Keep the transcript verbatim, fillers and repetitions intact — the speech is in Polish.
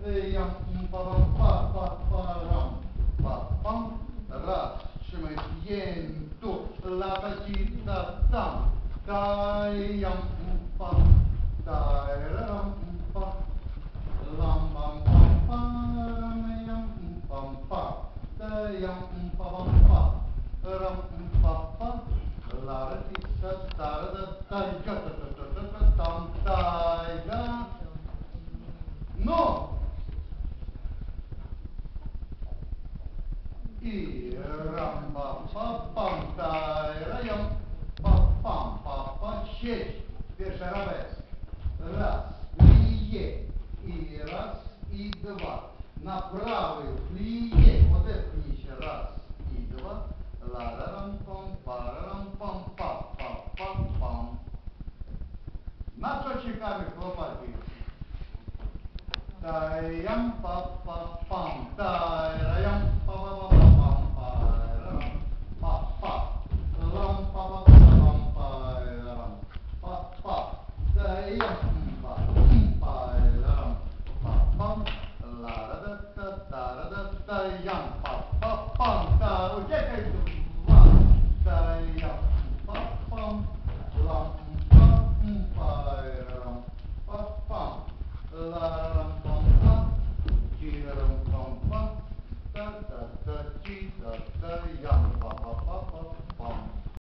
Ям па па па па рам па пам раз și mai siento la tacita tam taiam pa tairam pa lam pam pam pam yam pam pa taiam pa pam pa ram pa pa la tacita tar da taiga ta ta ta ta tam taiga no и рам па па пам тайраям па пам па па шесть. Теперь арабеск. Раз, плие, и раз, и два. На правую плие, вот это ниже, раз, и два. Ла-ра-рам пам, па-ра-рам пам, па па па пам. На что чеками хлопать? Таям па па.